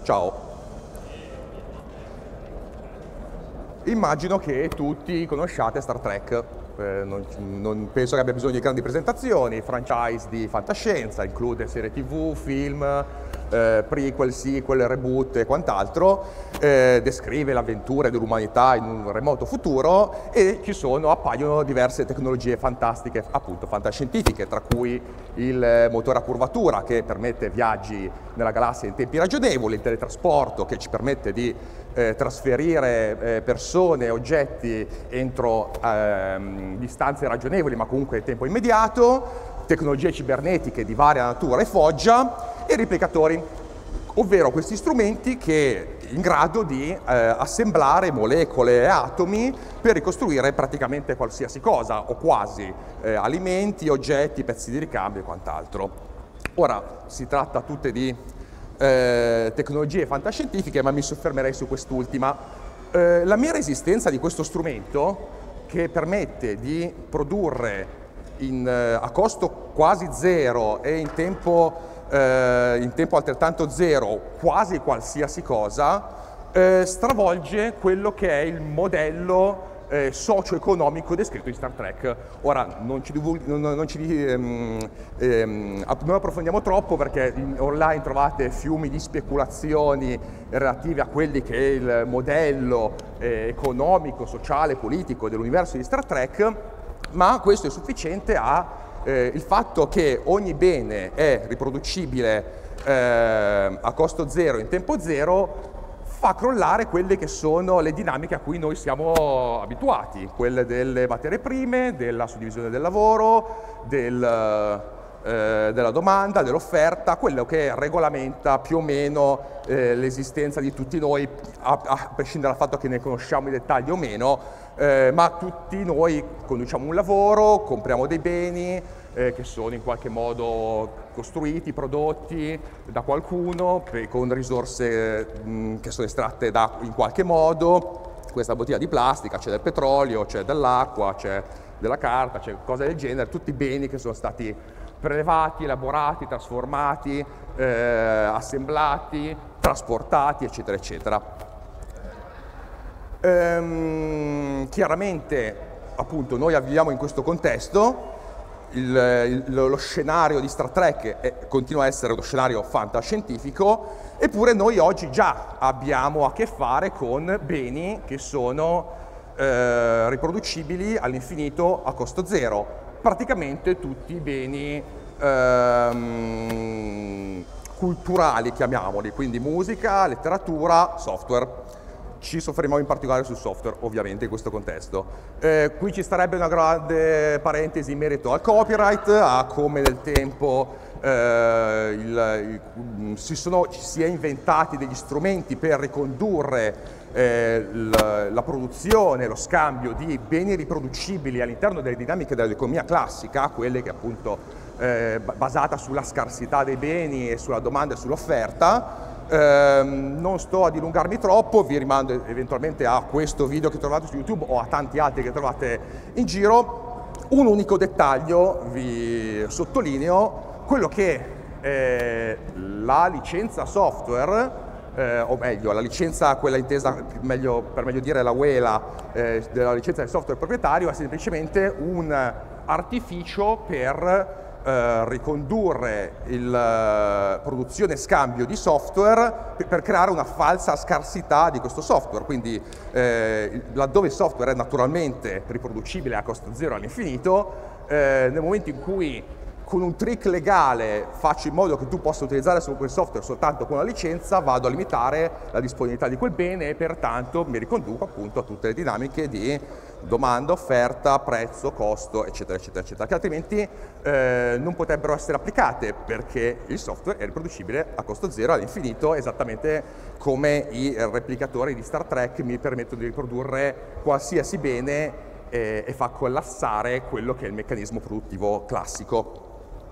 ciao. Immagino che tutti conosciate Star Trek, non penso che abbia bisogno di grandi presentazioni, franchise di fantascienza, include serie TV, film, prequel, sequel, reboot e quant'altro, descrive le avventure dell'umanità in un remoto futuro e appaiono diverse tecnologie fantastiche, appunto fantascientifiche, tra cui il motore a curvatura che permette viaggi nella galassia in tempi ragionevoli, il teletrasporto che ci permette di trasferire persone e oggetti entro distanze ragionevoli ma comunque in tempo immediato, tecnologie cibernetiche di varia natura e foggia e replicatori, ovvero questi strumenti che in grado di assemblare molecole e atomi per ricostruire praticamente qualsiasi cosa o quasi, alimenti, oggetti, pezzi di ricambio e quant'altro. Ora si tratta tutte di tecnologie fantascientifiche, ma mi soffermerei su quest'ultima. La mera esistenza di questo strumento, che permette di produrre a costo quasi zero e in tempo altrettanto zero quasi qualsiasi cosa, stravolge quello che è il modello socio-economico descritto in Star Trek. Ora non approfondiamo troppo perché online trovate fiumi di speculazioni relative a quelli che è il modello economico, sociale, politico dell'universo di Star Trek, ma questo è sufficiente il fatto che ogni bene è riproducibile a costo zero in tempo zero fa crollare quelle che sono le dinamiche a cui noi siamo abituati, quelle delle materie prime, della suddivisione del lavoro, della domanda, dell'offerta, quello che regolamenta più o meno l'esistenza di tutti noi, a prescindere dal fatto che ne conosciamo i dettagli o meno, ma tutti noi conduciamo un lavoro, compriamo dei beni, che sono in qualche modo costruiti, prodotti da qualcuno con risorse che sono estratte in qualche modo. Questa bottiglia di plastica, c'è del petrolio, c'è dell'acqua, c'è della carta, c'è cose del genere, tutti beni che sono stati prelevati, elaborati, trasformati, assemblati, trasportati, eccetera, eccetera. Chiaramente, appunto, noi viviamo in questo contesto. Lo scenario di Star Trek continua a essere uno scenario fantascientifico, eppure noi oggi già abbiamo a che fare con beni che sono riproducibili all'infinito a costo zero, praticamente tutti i beni culturali, chiamiamoli, quindi musica, letteratura, software. Ci soffermiamo in particolare sul software, ovviamente, in questo contesto. Qui ci sarebbe una grande parentesi in merito al copyright, a come nel tempo ci si è inventati degli strumenti per ricondurre la produzione, lo scambio di beni riproducibili all'interno delle dinamiche dell'economia classica, quelle che appunto basata sulla scarsità dei beni e sulla domanda e sull'offerta. Non sto a dilungarmi troppo, vi rimando eventualmente a questo video che trovate su YouTube o a tanti altri che trovate in giro. Un unico dettaglio vi sottolineo, quello che la licenza software, o meglio la licenza, quella intesa per meglio dire la UELA della licenza del software proprietario, è semplicemente un artificio per ricondurre la produzione e scambio di software per creare una falsa scarsità di questo software. Quindi laddove il software è naturalmente riproducibile a costo zero all'infinito, nel momento in cui con un trick legale faccio in modo che tu possa utilizzare quel software soltanto con la licenza, vado a limitare la disponibilità di quel bene e pertanto mi riconduco appunto a tutte le dinamiche di domanda, offerta, prezzo, costo, eccetera, eccetera, eccetera, che altrimenti non potrebbero essere applicate, perché il software è riproducibile a costo zero all'infinito, esattamente come i replicatori di Star Trek mi permettono di riprodurre qualsiasi bene e fa collassare quello che è il meccanismo produttivo classico.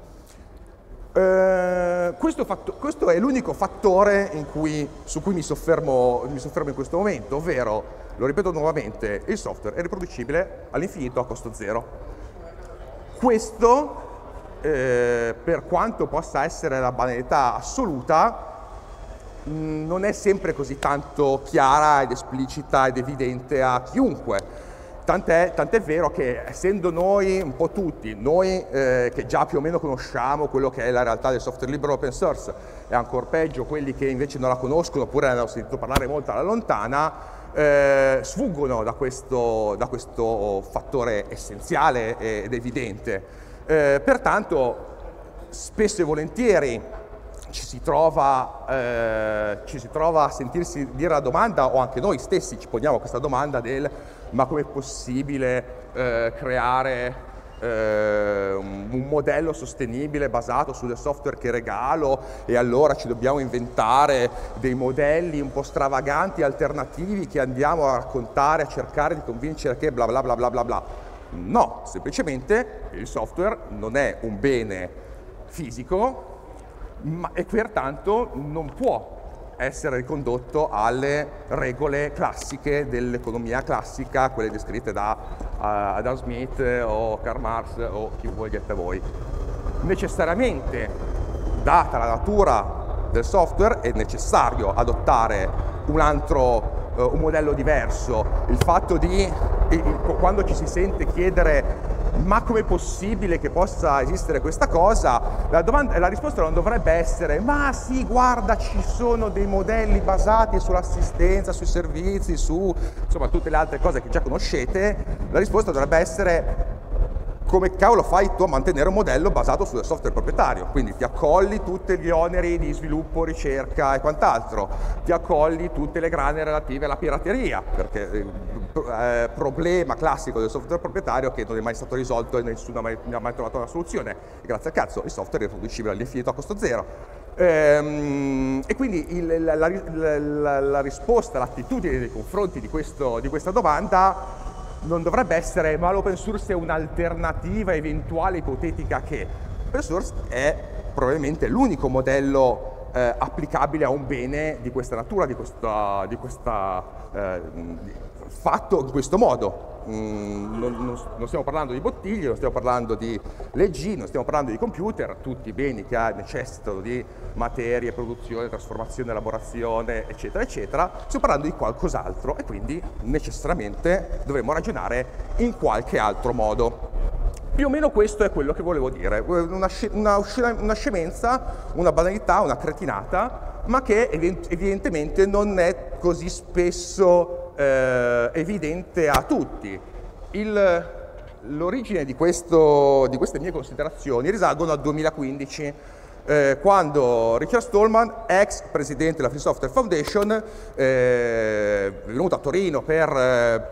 Questo è l'unico fattore su cui mi soffermo in questo momento, ovvero, lo ripeto nuovamente, il software è riproducibile all'infinito a costo zero. Questo, per quanto possa essere la banalità assoluta, non è sempre così tanto chiara ed esplicita ed evidente a chiunque. Tant'è vero che, essendo noi, un po' tutti, noi che già più o meno conosciamo quello che è la realtà del software libero open source, e ancora peggio quelli che invece non la conoscono oppure ne hanno sentito parlare molto alla lontana, sfuggono da questo fattore essenziale ed evidente. Pertanto, spesso e volentieri ci si trova a sentirsi dire la domanda, o anche noi stessi ci poniamo questa domanda del ma com'è possibile creare un modello sostenibile basato sul software che regalo, e allora ci dobbiamo inventare dei modelli un po' stravaganti, alternativi, che andiamo a raccontare, a cercare di convincere che bla bla bla bla bla bla. No, semplicemente il software non è un bene fisico, e pertanto non può essere ricondotto alle regole classiche dell'economia classica, quelle descritte da Adam Smith o Karl Marx o chi vogliate voi. Necessariamente, data la natura del software, è necessario adottare un modello diverso. Il fatto di, quando ci si sente chiedere ma com'è possibile che possa esistere questa cosa, la risposta non dovrebbe essere ma sì, guarda, ci sono dei modelli basati sull'assistenza, sui servizi, su insomma tutte le altre cose che già conoscete. La risposta dovrebbe essere: come cavolo fai tu a mantenere un modello basato sul software proprietario? Quindi ti accolli tutti gli oneri di sviluppo, ricerca e quant'altro, ti accolli tutte le grane relative alla pirateria, perché il problema classico del software proprietario che non è mai stato risolto e nessuno ha mai trovato una soluzione. E grazie al cazzo, il software è riproducibile all'infinito a costo zero. E quindi la risposta, l'attitudine nei confronti di questa domanda non dovrebbe essere ma l'open source è un'alternativa eventuale, ipotetica che. L'open source è probabilmente l'unico modello applicabile a un bene di questa natura, fatto in questo modo. Non stiamo parlando di bottiglie, non stiamo parlando di leggine, non stiamo parlando di computer, tutti i beni che necessitano di materie, produzione, trasformazione, elaborazione, eccetera, eccetera. Stiamo parlando di qualcos'altro e quindi necessariamente dovremmo ragionare in qualche altro modo. Più o meno questo è quello che volevo dire, una scemenza, una banalità, una cretinata, ma che evidentemente non è così spesso evidente a tutti. L'origine di queste mie considerazioni risalgono al 2015, quando Richard Stallman, ex presidente della Free Software Foundation, è venuto a Torino per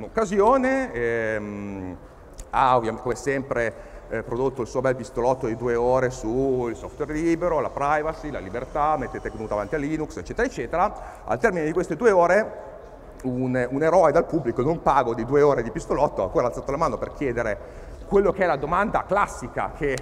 un'occasione, ha ovviamente come sempre prodotto il suo bel pistolotto di 2 ore sul software libero, la privacy, la libertà, mettete GNU davanti a Linux, eccetera, eccetera. Al termine di queste 2 ore un eroe dal pubblico non pago di 2 ore di pistolotto ha ancora alzato la mano per chiedere quello che è la domanda classica che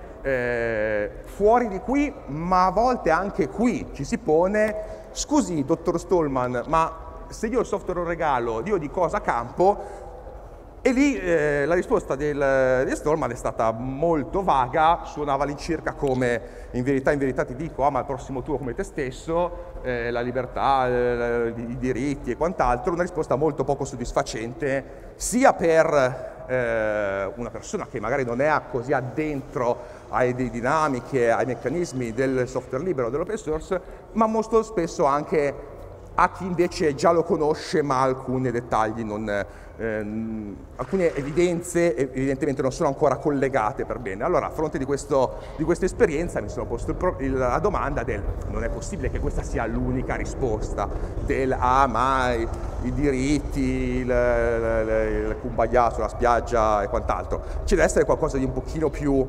fuori di qui, ma a volte anche qui, ci si pone: scusi, dottor Stallman, ma se io il software lo regalo, io di cosa campo? E lì la risposta di Stallman è stata molto vaga, suonava all'incirca come in verità ti dico, ma al prossimo tuo come te stesso, la libertà, i diritti e quant'altro. Una risposta molto poco soddisfacente, sia per una persona che magari non è così addentro alle dinamiche, ai meccanismi del software libero, dell'open source, ma molto spesso anche a chi invece già lo conosce, ma alcuni dettagli alcune evidenze evidentemente non sono ancora collegate per bene. Allora, a fronte di questa esperienza mi sono posto la domanda del: non è possibile che questa sia l'unica risposta del ma i diritti, il kumbaya sulla spiaggia e quant'altro. Ci deve essere qualcosa di un pochino più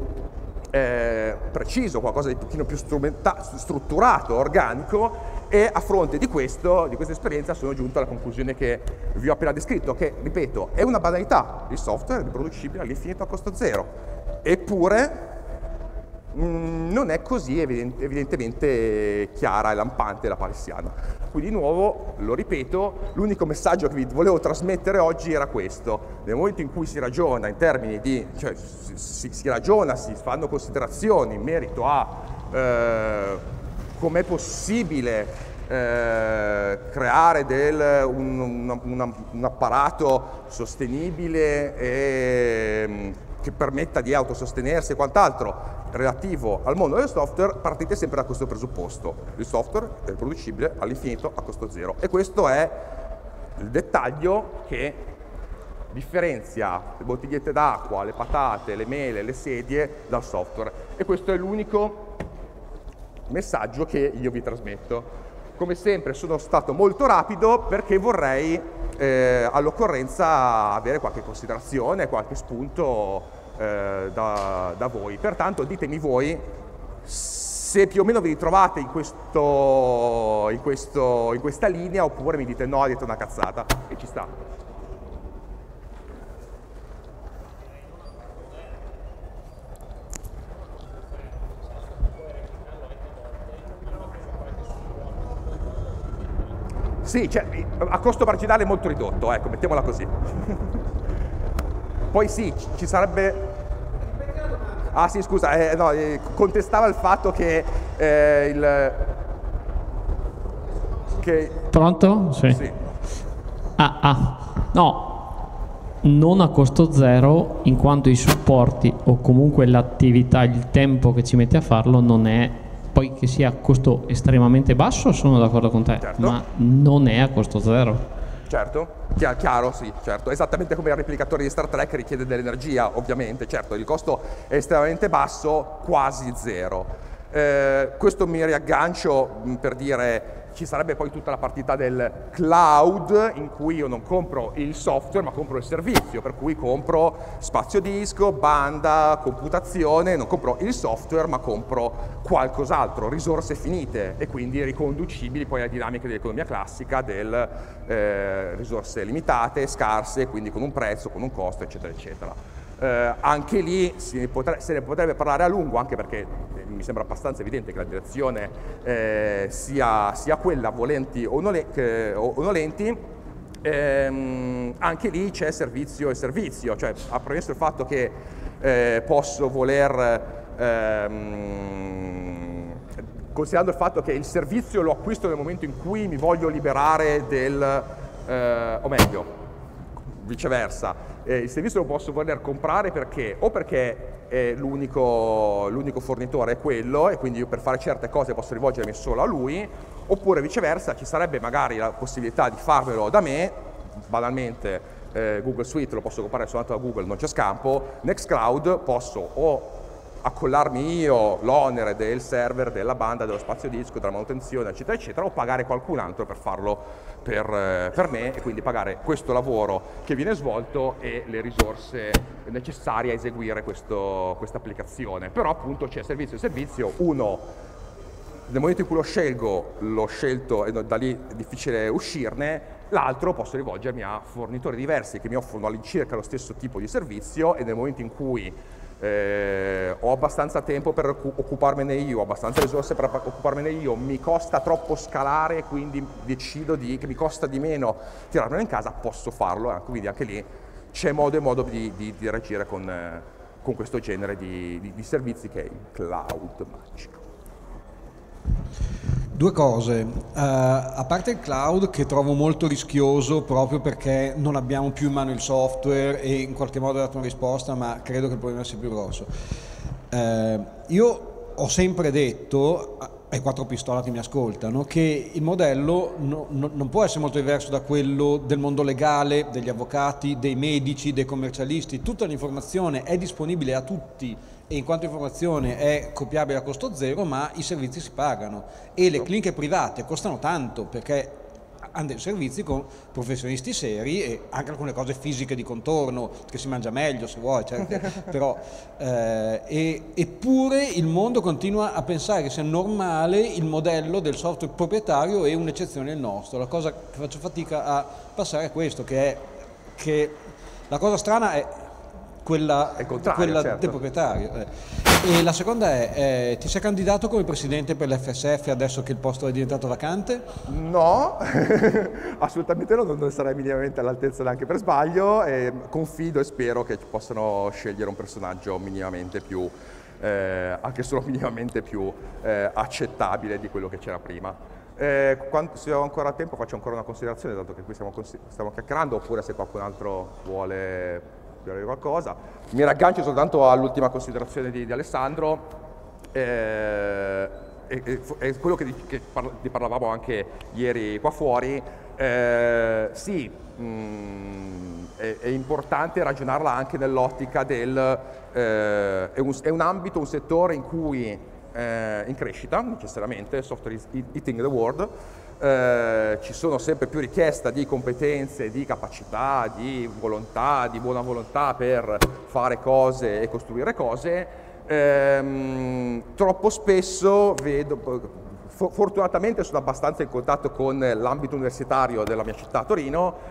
preciso, qualcosa di un pochino più strutturato, organico. E a fronte di questa esperienza sono giunto alla conclusione che vi ho appena descritto, che, ripeto, è una banalità: il software è riproducibile all'infinito a costo zero. Eppure non è così evidentemente chiara e lampante la palissiana. Quindi, di nuovo, lo ripeto, l'unico messaggio che vi volevo trasmettere oggi era questo: nel momento in cui si ragiona in termini di, cioè si fanno considerazioni in merito a com'è possibile creare un apparato sostenibile e che permetta di autosostenersi e quant'altro relativo al mondo del software, partite sempre da questo presupposto: il software è riproducibile all'infinito a costo zero. E questo è il dettaglio che differenzia le bottigliette d'acqua, le patate, le mele, le sedie dal software. E questo è l'unico messaggio che io vi trasmetto. Come sempre sono stato molto rapido perché vorrei all'occorrenza avere qualche considerazione, qualche spunto da voi. Pertanto ditemi voi se più o meno vi ritrovate in questa linea, oppure mi dite no, dite una cazzata, e ci sta. Sì, cioè, a costo marginale molto ridotto, ecco, mettiamola così. Poi sì, ci sarebbe... Ah sì, scusa, no, contestava il fatto che Pronto? Sì. Sì. No, non a costo zero, in quanto i supporti o comunque l'attività, il tempo che ci mette a farlo non è... Poi che sia a costo estremamente basso, sono d'accordo con te, certo, ma non è a costo zero. Certo, chiaro, sì, certo. Esattamente come il replicatore di Star Trek richiede dell'energia, ovviamente, certo, il costo è estremamente basso, quasi zero. Questo mi riaggancio per dire... Ci sarebbe poi tutta la partita del cloud, in cui io non compro il software ma compro il servizio, per cui compro spazio disco, banda, computazione, non compro il software ma compro qualcos'altro, risorse finite, e quindi riconducibili poi alle dinamiche dell'economia classica del risorse limitate, scarse, quindi con un prezzo, con un costo, eccetera, eccetera. Anche lì se ne potrebbe parlare a lungo, anche perché mi sembra abbastanza evidente che la direzione sia quella, volenti o nolenti. Anche lì c'è servizio e servizio, cioè ha premesso il fatto che posso voler, considerando il fatto che il servizio lo acquisto nel momento in cui mi voglio liberare o meglio, viceversa, il servizio lo posso voler comprare perché l'unico fornitore è quello, e quindi io per fare certe cose posso rivolgermi solo a lui, oppure viceversa ci sarebbe magari la possibilità di farmelo da me, banalmente Google Suite lo posso comprare soltanto da Google, non c'è scampo. Nextcloud posso o accollarmi io l'onere del server, della banda, dello spazio disco, della manutenzione, eccetera, eccetera, o pagare qualcun altro per farlo per me, e quindi pagare questo lavoro che viene svolto e le risorse necessarie a eseguire questa applicazione. Però appunto c'è servizio e servizio, uno nel momento in cui l'ho scelto e da lì è difficile uscirne, l'altro posso rivolgermi a fornitori diversi che mi offrono all'incirca lo stesso tipo di servizio, e nel momento in cui ho abbastanza tempo per occuparmene io, ho abbastanza risorse per occuparmene io, mi costa troppo scalare, quindi decido che mi costa di meno tirarmelo in casa, posso farlo, quindi anche lì c'è modo e modo di reagire con questo genere di servizi che è il cloud magico. Due cose, a parte il cloud, che trovo molto rischioso proprio perché non abbiamo più in mano il software, e in qualche modo ho dato una risposta, ma credo che il problema sia più grosso. Io ho sempre detto ai quattro pistola che mi ascoltano che il modello non può essere molto diverso da quello del mondo legale, degli avvocati, dei medici, dei commercialisti. Tutta l'informazione è disponibile a tutti, e in quanto informazione è copiabile a costo zero, ma i servizi si pagano, e le cliniche private costano tanto perché hanno dei servizi con professionisti seri e anche alcune cose fisiche di contorno, che si mangia meglio se vuoi, però eppure il mondo continua a pensare che sia normale il modello del software proprietario e un'eccezione il nostro. La cosa che faccio fatica a passare è questo, che la cosa strana è quella certo, del proprietario. E la seconda è, ti sei candidato come presidente per l'FSF adesso che il posto è diventato vacante? No, assolutamente no, non sarei minimamente all'altezza neanche per sbaglio, e confido e spero che possano scegliere un personaggio minimamente più, anche solo minimamente più accettabile di quello che c'era prima. Se ho ancora tempo faccio ancora una considerazione, dato che qui stiamo chiacchierando, oppure se qualcun altro vuole dire qualcosa. Mi raggancio soltanto all'ultima considerazione di Alessandro, è quello che parlavamo anche ieri qua fuori. Sì, è importante ragionarla anche nell'ottica del... è un ambito, un settore in cui in crescita, necessariamente, software is eating the world, ci sono sempre più richieste di competenze, di capacità, di volontà, di buona volontà per fare cose e costruire cose. Troppo spesso vedo, fortunatamente sono abbastanza in contatto con l'ambito universitario della mia città, Torino,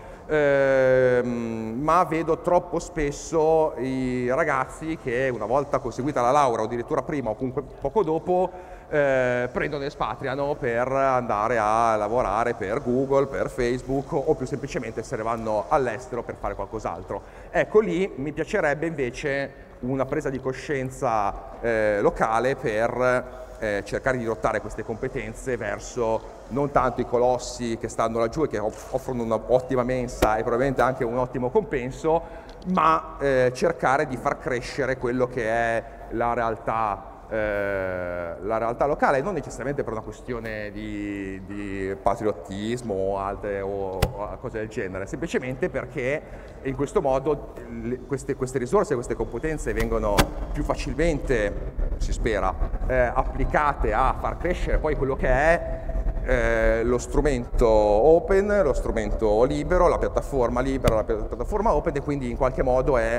ma vedo troppo spesso i ragazzi che una volta conseguita la laurea o addirittura prima o comunque poco dopo prendono e espatriano per andare a lavorare per Google, per Facebook o più semplicemente se ne vanno all'estero per fare qualcos'altro. Ecco, lì mi piacerebbe invece una presa di coscienza locale per cercare di dirottare queste competenze verso non tanto i colossi che stanno laggiù e che offrono un'ottima mensa e probabilmente anche un ottimo compenso, ma cercare di far crescere quello che è la realtà locale, non necessariamente per una questione di patriottismo o cose del genere, semplicemente perché in questo modo queste risorse, queste competenze vengono più facilmente, si spera, applicate a far crescere poi quello che è lo strumento open, lo strumento libero, la piattaforma libera, la piattaforma open, e quindi in qualche modo è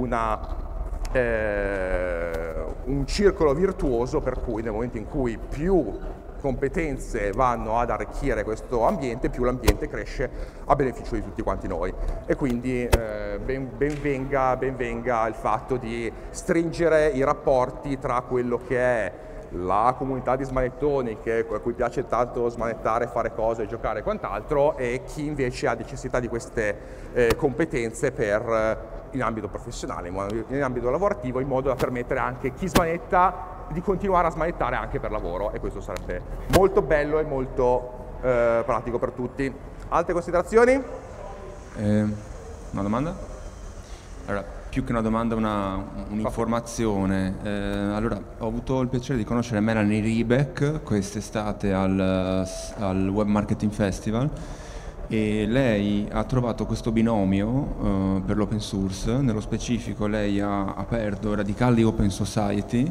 un circolo virtuoso per cui nel momento in cui più competenze vanno ad arricchire questo ambiente, più l'ambiente cresce a beneficio di tutti quanti noi. E quindi ben venga il fatto di stringere i rapporti tra quello che è la comunità di smanettoni a cui piace tanto smanettare, fare cose, giocare e quant'altro, e chi invece ha necessità di queste competenze in ambito professionale, in ambito lavorativo, in modo da permettere anche chi smanetta di continuare a smanettare anche per lavoro, e questo sarebbe molto bello e molto pratico per tutti. Altre considerazioni? Una domanda? Allora, più che una domanda, un'informazione. Allora, ho avuto il piacere di conoscere Melanie Riebeck quest'estate al Web Marketing Festival, e lei ha trovato questo binomio per l'open source. Nello specifico lei ha aperto Radicali Open Society,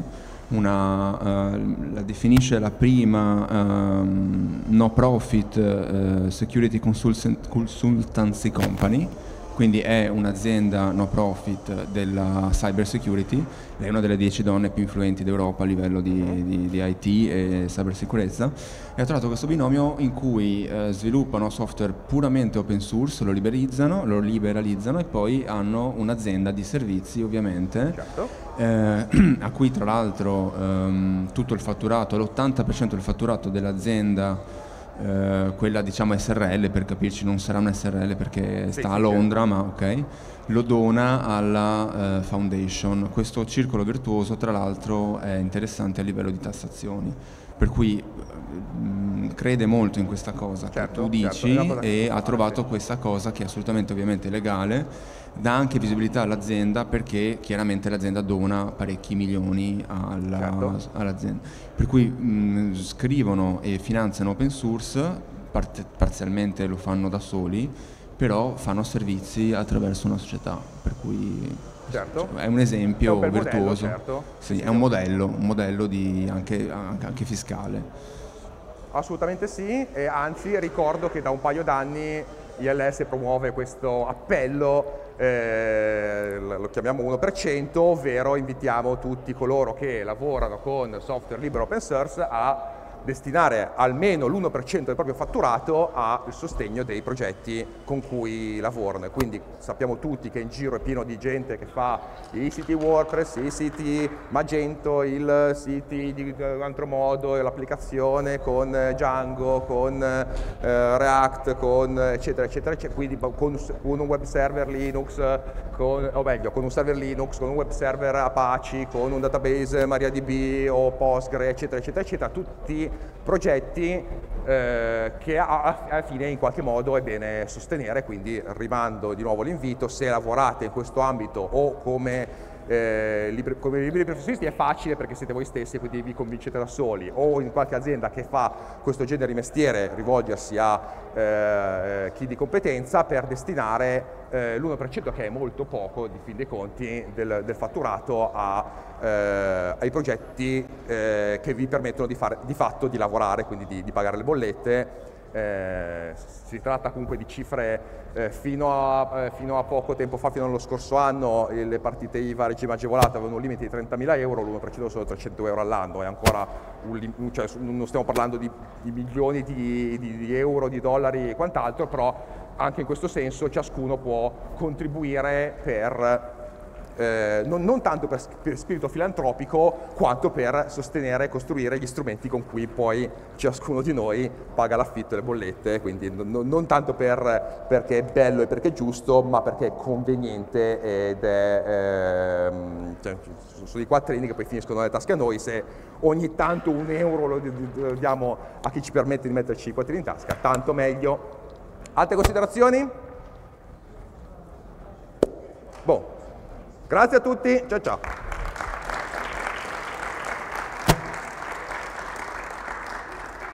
la definisce la prima no profit security consultancy company, quindi è un'azienda no profit della cyber security. Lei è una delle 10 donne più influenti d'Europa a livello di IT e cybersicurezza, e ha trovato questo binomio in cui sviluppano software puramente open source, lo liberalizzano e poi hanno un'azienda di servizi, ovviamente, Certo. A cui tra l'altro tutto il fatturato, l'80% del fatturato dell'azienda, quella diciamo SRL, per capirci, non sarà una SRL perché sta a Londra, ma ok, lo dona alla foundation. Questo circolo virtuoso tra l'altro è interessante a livello di tassazioni, per cui crede molto in questa cosa che tu dici, e ha trovato questa cosa che è assolutamente ovviamente legale, dà anche visibilità all'azienda perché chiaramente l'azienda dona parecchi milioni all'azienda, per cui scrivono e finanziano open source, parzialmente lo fanno da soli, però fanno servizi attraverso una società, per cui è un esempio virtuoso, modello, certo. Sì, è un modello di anche fiscale. Assolutamente sì, e anzi ricordo che da un paio d'anni ILS promuove questo appello, lo chiamiamo 1%, ovvero invitiamo tutti coloro che lavorano con software libero open source a destinare almeno l'1% del proprio fatturato al sostegno dei progetti con cui lavorano. E quindi sappiamo tutti che in giro è pieno di gente che fa i siti WordPress, i siti Magento, i siti di un altro modo, l'applicazione con Django, con React, con eccetera eccetera, quindi con un web server Linux, con un server Linux, con un web server Apache, con un database MariaDB o Postgre, eccetera eccetera eccetera, tutti progetti che alla fine in qualche modo è bene sostenere, quindi rimando di nuovo l'invito: se lavorate in questo ambito o come liberi professionisti è facile perché siete voi stessi, quindi vi convincete da soli, o in qualche azienda che fa questo genere di mestiere rivolgersi a chi di competenza per destinare l'1%, che è molto poco di fin dei conti del fatturato, ai progetti che vi permettono di fatto di lavorare, quindi di pagare le bollette. Si tratta comunque di cifre fino a poco tempo fa, fino allo scorso anno, le partite IVA a regime agevolato avevano un limite di 30.000 euro, l'1% sono 300 euro all'anno, è ancora cioè, non stiamo parlando di milioni di euro, di dollari e quant'altro, però anche in questo senso ciascuno può contribuire per non tanto per spirito filantropico quanto per sostenere e costruire gli strumenti con cui poi ciascuno di noi paga l'affitto e le bollette, quindi non tanto perché è bello e perché è giusto, ma perché è conveniente ed è cioè, sono i quattrini che poi finiscono nelle tasche a noi. Se ogni tanto un euro lo diamo a chi ci permette di metterci i quattrini in tasca, tanto meglio. Altre considerazioni? Boh. Grazie a tutti, ciao ciao.